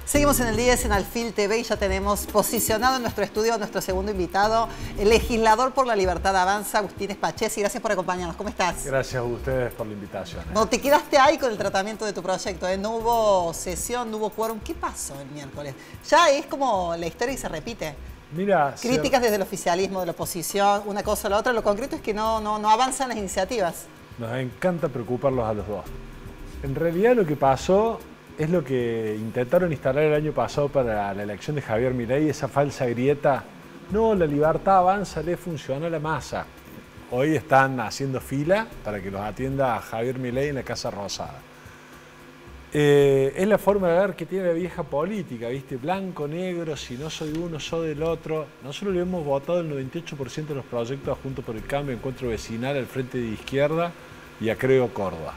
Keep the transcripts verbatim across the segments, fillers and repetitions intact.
Seguimos en el día, es en Alfil T V y ya tenemos posicionado en nuestro estudio a nuestro segundo invitado, el legislador por la libertad Avanza, Agustín Spachesi. Gracias por acompañarnos. ¿Cómo estás? Gracias a ustedes por la invitación. No, te quedaste ahí con el tratamiento de tu proyecto, ¿eh? No hubo sesión, no hubo quórum. ¿Qué pasó el miércoles? Ya es como la historia y se repite. Mira, Críticas se... desde el oficialismo, de la oposición, una cosa o la otra. Lo concreto es que no, no, no avanzan las iniciativas. Nos encanta preocuparlos a los dos. En realidad lo que pasó es lo que intentaron instalar el año pasado para la elección de Javier Milei, esa falsa grieta. No, la libertad avanza, le funciona a la masa. Hoy están haciendo fila para que los atienda Javier Milei en la Casa Rosada. Eh, es la forma de ver que tiene la vieja política, ¿viste? Blanco, negro, si no soy uno, soy del otro. Nosotros le hemos votado el noventa y ocho por ciento de los proyectos a Juntos por el Cambio, Encuentro Vecinal, al Frente de Izquierda y a Creo Córdoba.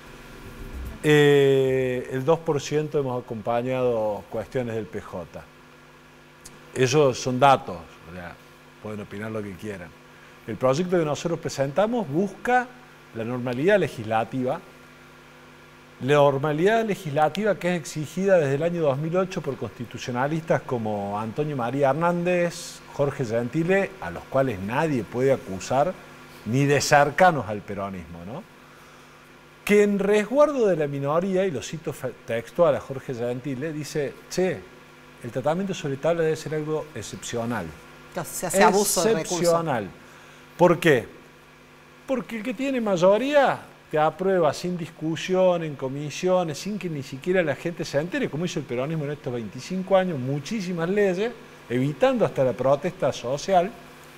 Eh, el dos por ciento hemos acompañado cuestiones del P J. Esos son datos, o sea, pueden opinar lo que quieran. El proyecto que nosotros presentamos busca la normalidad legislativa, la normalidad legislativa que es exigida desde el año dos mil ocho por constitucionalistas como Antonio María Hernández, Jorge Gentile, a los cuales nadie puede acusar ni de cercanos al peronismo, ¿no? Que en resguardo de la minoría, y lo cito textual a Jorge Gentile, dice, che, el tratamiento sobre tabla debe ser algo excepcional. Se hace abuso de recursos. Excepcional. ¿Por qué? Porque el que tiene mayoría te aprueba sin discusión, en comisiones, sin que ni siquiera la gente se entere, como hizo el peronismo en estos veinticinco años, muchísimas leyes, evitando hasta la protesta social,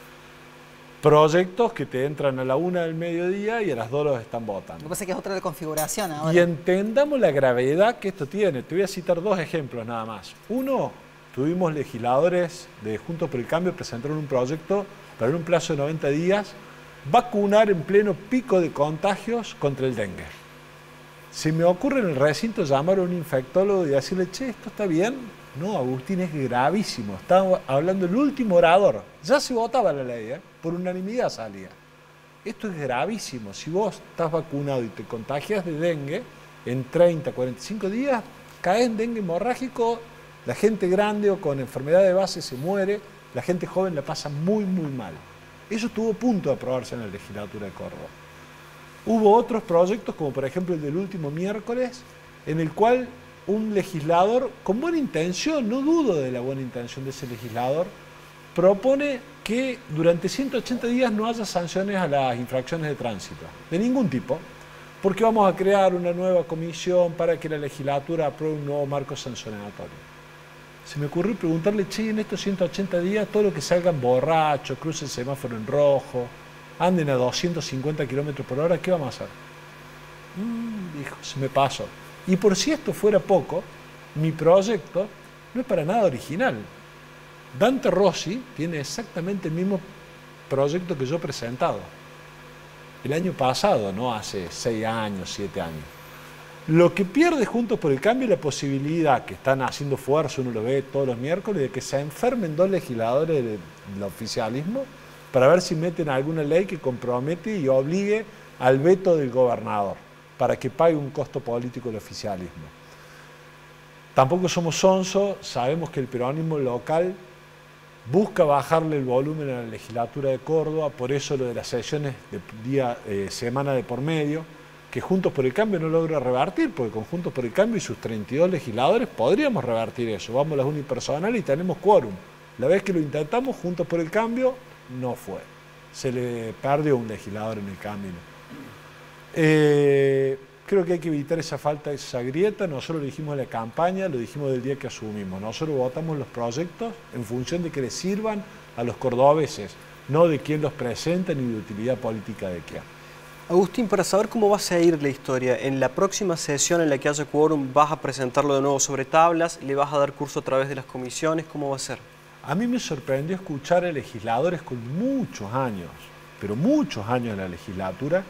proyectos que te entran a la una del mediodía y a las dos los están votando. Lo que pasa es que es otra de configuración ahora. Y entendamos la gravedad que esto tiene. Te voy a citar dos ejemplos nada más. Uno, tuvimos legisladores de Juntos por el Cambio presentaron un proyecto para en un plazo de noventa días vacunar en pleno pico de contagios contra el dengue. Se me ocurre en el recinto llamar a un infectólogo y decirle, che, ¿esto está bien? No, Agustín, es gravísimo. Estaba hablando el último orador. Ya se votaba la ley, ¿eh? Por unanimidad salía. Esto es gravísimo. Si vos estás vacunado y te contagias de dengue, en treinta, cuarenta y cinco días caes en dengue hemorrágico, la gente grande o con enfermedad de base se muere, la gente joven la pasa muy, muy mal. Eso estuvo a punto de aprobarse en la legislatura de Córdoba. Hubo otros proyectos, como por ejemplo el del último miércoles, en el cual un legislador, con buena intención, no dudo de la buena intención de ese legislador, propone que durante ciento ochenta días no haya sanciones a las infracciones de tránsito, de ningún tipo, porque vamos a crear una nueva comisión para que la legislatura apruebe un nuevo marco sancionatorio. Se me ocurrió preguntarle, che, en estos ciento ochenta días, todo lo que salgan borrachos, crucen el semáforo en rojo, anden a doscientos cincuenta kilómetros por hora, ¿qué vamos a hacer? Mm, dijo, se me pasó. Y por si esto fuera poco, mi proyecto no es para nada original. Dante Rossi tiene exactamente el mismo proyecto que yo he presentado. El año pasado, no hace seis años, siete años. Lo que pierde Juntos por el Cambio es la posibilidad, que están haciendo fuerza, uno lo ve todos los miércoles, de que se enfermen dos legisladores del, del oficialismo para ver si meten alguna ley que compromete y obligue al veto del gobernador, para que pague un costo político el oficialismo. Tampoco somos sonsos, sabemos que el peronismo local busca bajarle el volumen a la legislatura de Córdoba, por eso lo de las sesiones de día, eh, semana de por medio, que Juntos por el Cambio no logra revertir, porque con Juntos por el Cambio y sus treinta y dos legisladores podríamos revertir eso. Vamos a las unipersonales y tenemos quórum. La vez que lo intentamos, Juntos por el Cambio, no fue. Se le perdió un legislador en el camino. Eh, creo que hay que evitar esa falta, esa grieta. Nosotros lo dijimos en la campaña, lo dijimos del día que asumimos. Nosotros votamos los proyectos en función de que les sirvan a los cordobeses, no de quién los presenta ni de utilidad política de quién. Agustín, para saber cómo va a seguir la historia, en la próxima sesión en la que haya quórum, ¿vas a presentarlo de nuevo sobre tablas? ¿Le vas a dar curso a través de las comisiones? ¿Cómo va a ser? A mí me sorprendió escuchar a legisladores con muchos años, pero muchos años en la legislatura,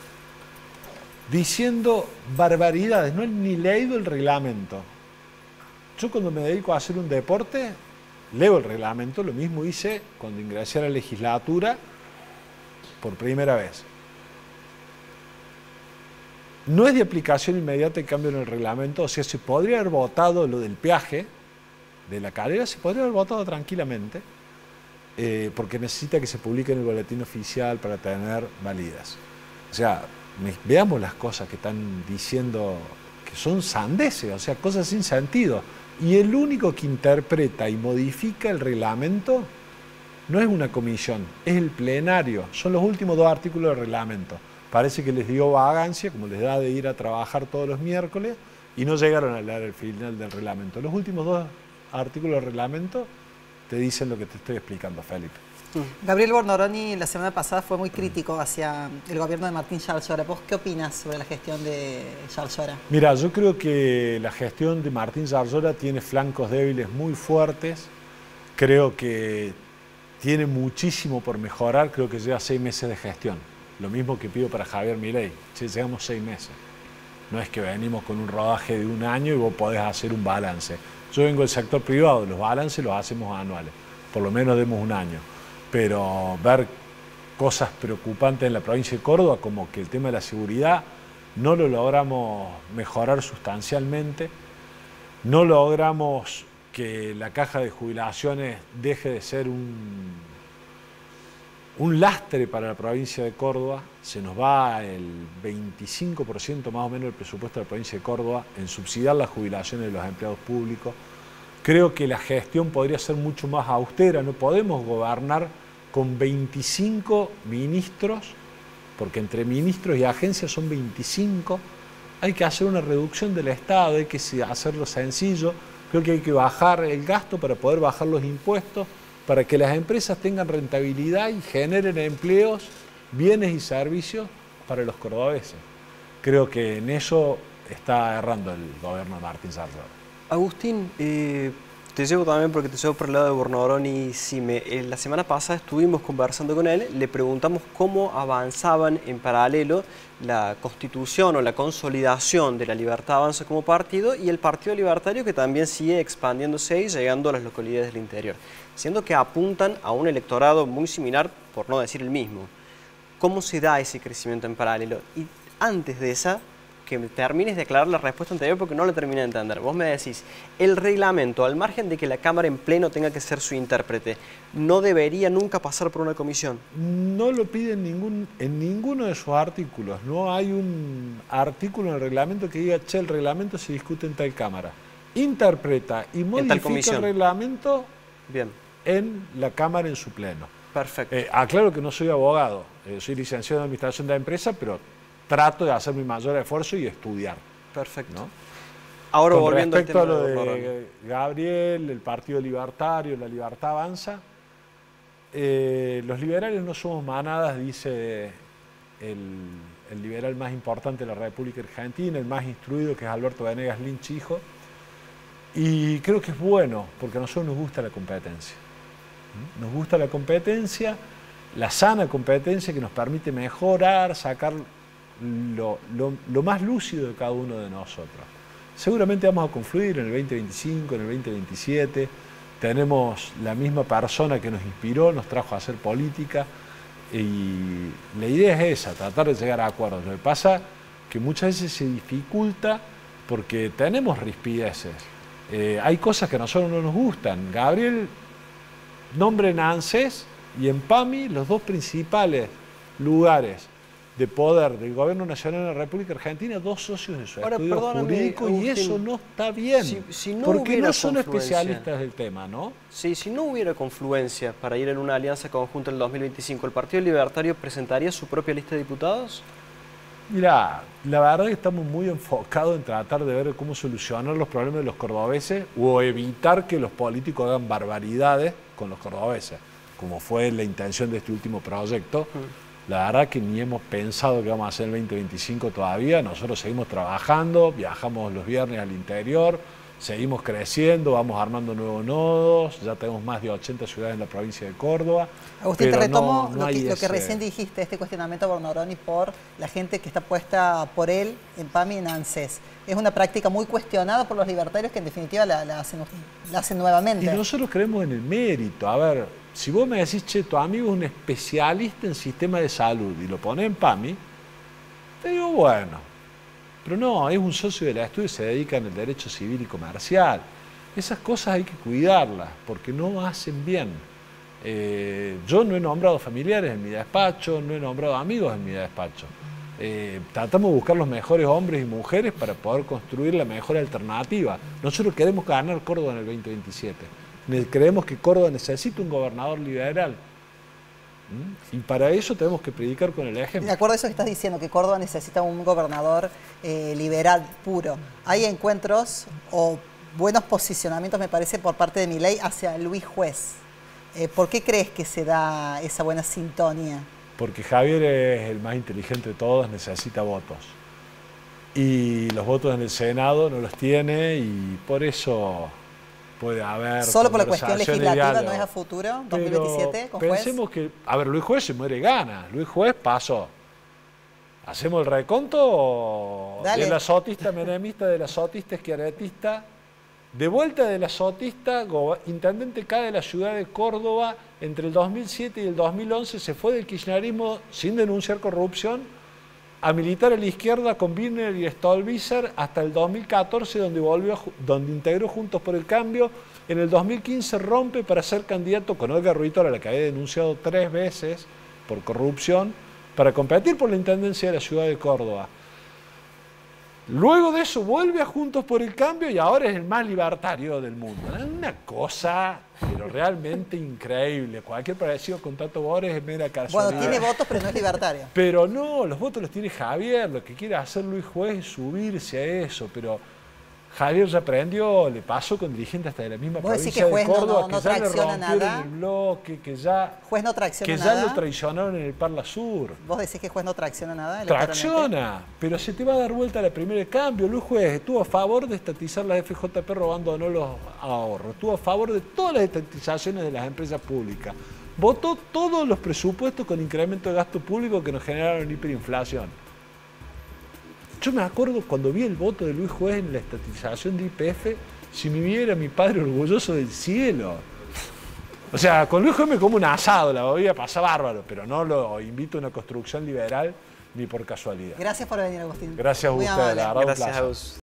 diciendo barbaridades. No he ni leído el reglamento. Yo cuando me dedico a hacer un deporte, leo el reglamento, lo mismo hice cuando ingresé a la legislatura por primera vez. no es de aplicación inmediata el cambio en el reglamento, o sea, se podría haber votado lo del peaje de la Calera, se podría haber votado tranquilamente, eh, porque necesita que se publique en el boletín oficial para tener validez. O sea, me, veamos las cosas que están diciendo, que son sandeces, o sea, cosas sin sentido. Y el único que interpreta y modifica el reglamento no es una comisión, es el plenario. Son los últimos dos artículos del reglamento. Parece que les dio vagancia, como les da de ir a trabajar todos los miércoles, y no llegaron a leer el final del reglamento. Los últimos dos artículos del reglamento te dicen lo que te estoy explicando, Felipe. Gabriel Bornoroni la semana pasada fue muy crítico hacia el gobierno de Martín Yarlora. ¿Vos qué opinas sobre la gestión de Yarlora? Mira, yo creo que la gestión de Martín Yarlora tiene flancos débiles muy fuertes. Creo que tiene muchísimo por mejorar. Creo que lleva seis meses de gestión. Lo mismo que pido para Javier Milei. Sí, llegamos seis meses. No es que venimos con un rodaje de un año y vos podés hacer un balance. Yo vengo del sector privado, los balances los hacemos anuales. Por lo menos demos un año. Pero ver cosas preocupantes en la provincia de Córdoba, como que el tema de la seguridad, no lo logramos mejorar sustancialmente, no logramos que la caja de jubilaciones deje de ser un, un lastre para la provincia de Córdoba. Se nos va el veinticinco por ciento más o menos del presupuesto de la provincia de Córdoba en subsidiar las jubilaciones de los empleados públicos. Creo que la gestión podría ser mucho más austera. No podemos gobernar con veinticinco ministros, porque entre ministros y agencias son veinticinco. Hay que hacer una reducción del Estado, hay que hacerlo sencillo. Creo que hay que bajar el gasto para poder bajar los impuestos, para que las empresas tengan rentabilidad y generen empleos, bienes y servicios para los cordobeses. Creo que en eso está errando el gobierno de Martín Yarlora. Agustín, eh, te llevo también porque te llevo por el lado de Bornoroni y Cime. Eh, la semana pasada estuvimos conversando con él, le preguntamos cómo avanzaban en paralelo la constitución o la consolidación de la Libertad Avanza como partido y el Partido Libertario, que también sigue expandiéndose y llegando a las localidades del interior, siendo que apuntan a un electorado muy similar, por no decir el mismo. ¿Cómo se da ese crecimiento en paralelo? Y antes de esa, que me termines de aclarar la respuesta anterior porque no la terminé de entender. Vos me decís, el reglamento, al margen de que la Cámara en pleno tenga que ser su intérprete, ¿no debería nunca pasar por una comisión? No lo pide en, ningún, en ninguno de sus artículos. No hay un artículo en el reglamento que diga, che, el reglamento se discute en tal Cámara. Interpreta y modifica el reglamento Bien. en la Cámara en su pleno. Perfecto. Eh, aclaro que no soy abogado, eh, soy licenciado en Administración de la Empresa, pero trato de hacer mi mayor esfuerzo y estudiar. Perfecto. ¿no? Ahora Con volviendo al respecto tema a lo de, de Gabriel, el Partido Libertario, la Libertad Avanza, eh, los liberales no somos manadas, dice el, el liberal más importante de la República Argentina, el más instruido, que es Alberto Venegas Lynch, hijo, y creo que es bueno, porque a nosotros nos gusta la competencia. Nos gusta la competencia, la sana competencia que nos permite mejorar, sacar Lo, lo, lo más lúcido de cada uno de nosotros. Seguramente vamos a confluir en el veinte veinticinco, en el veinte veintisiete. Tenemos la misma persona que nos inspiró, nos trajo a hacer política y la idea es esa, tratar de llegar a acuerdos. Lo que pasa es que muchas veces se dificulta porque tenemos rispideces. Eh, hay cosas que a nosotros no nos gustan. Gabriel nombra en ANSES y en PAMI los dos principales lugares de poder del Gobierno Nacional de la República Argentina, dos socios de su Ahora, estudio jurídico, Agustín, y eso no está bien, si, si no porque no son confluencia. especialistas del tema, ¿no? Sí, si no hubiera confluencia para ir en una alianza conjunta en el dos mil veinticinco, ¿el Partido Libertario presentaría su propia lista de diputados? Mira, la verdad es que estamos muy enfocados en tratar de ver cómo solucionar los problemas de los cordobeses o evitar que los políticos hagan barbaridades con los cordobeses, como fue la intención de este último proyecto. Mm. La verdad que ni hemos pensado que vamos a hacer el veinte veinticinco todavía. Nosotros seguimos trabajando, viajamos los viernes al interior, seguimos creciendo, vamos armando nuevos nodos, ya tenemos más de ochenta ciudades en la provincia de Córdoba. Agustín, te retomo no, no lo, que, lo que recién dijiste, este cuestionamiento a Bornoroni por la gente que está puesta por él en PAMI y en ANSES. Es una práctica muy cuestionada por los libertarios que en definitiva la, la, hacen, la hacen nuevamente. Y nosotros creemos en el mérito. A ver, si vos me decís, che, tu amigo es un especialista en sistema de salud y lo pone en PAMI, te digo, bueno, Pero no, es un socio del estudio y se dedica en el derecho civil y comercial. Esas cosas hay que cuidarlas porque no hacen bien. Eh, yo no he nombrado familiares en mi despacho, no he nombrado amigos en mi despacho. Eh, tratamos de buscar los mejores hombres y mujeres para poder construir la mejor alternativa. Nosotros queremos ganar Córdoba en el veinte veintisiete. Creemos que Córdoba necesita un gobernador liberal. ¿Mm? Y para eso tenemos que predicar con el ejemplo. De acuerdo a eso que estás diciendo, que Córdoba necesita un gobernador eh, liberal puro. Hay encuentros o buenos posicionamientos, me parece, por parte de Milei hacia Luis Juez. Eh, ¿Por qué crees que se da esa buena sintonía? Porque Javier es el más inteligente de todos, necesita votos. Y los votos en el Senado no los tiene y por eso puede haber... ¿Solo por la cuestión legislativa no es a futuro, dos mil veintisiete, con Juez? Pensemos que, a ver, Luis Juez se muere y gana. Luis Juez pasó. ¿Hacemos el reconto Dale. de la sotista menemista, de la sotista esquiaretista? De vuelta de la sotista, intendente K de la ciudad de Córdoba, entre el dos mil siete y el dos mil once se fue del kirchnerismo sin denunciar corrupción a militar a la izquierda con Birner y Stolbizer hasta el dos mil catorce, donde, volvió, donde integró Juntos por el Cambio. En el dos mil quince rompe para ser candidato con Olga Ruitora, la que había denunciado tres veces por corrupción, para competir por la intendencia de la ciudad de Córdoba. Luego de eso vuelve a Juntos por el Cambio y ahora es el más libertario del mundo. Es una cosa, pero realmente increíble. Cualquier parecido con Tato Bores es mera casualidad. Bueno, tiene votos, pero no es libertario. Pero no, los votos los tiene Javier. Lo que quiere hacer Luis Juez es subirse a eso, pero Javier ya aprendió, le pasó con dirigentes hasta de la misma provincia de Córdoba, que ya le rompieron el bloque, que ya, ¿Juez no tracciona que ya nada? lo traicionaron en el Parla Sur. ¿Vos decís que Juez no tracciona nada? Tracciona, pero se te va a dar vuelta la primera de cambio. Luis Juez estuvo a favor de estatizar la F J P robándonos los ahorros, estuvo a favor de todas las estatizaciones de las empresas públicas, votó todos los presupuestos con incremento de gasto público que nos generaron hiperinflación. Yo me acuerdo cuando vi el voto de Luis Juez en la estatización de Y P F, si me viera mi padre orgulloso del cielo. O sea, con Luis Juez me como un asado, la bebida pasa bárbaro, pero no lo invito a una construcción liberal ni por casualidad. Gracias por venir, Agustín. Gracias a usted, la verdad, un placer. Gracias a vos.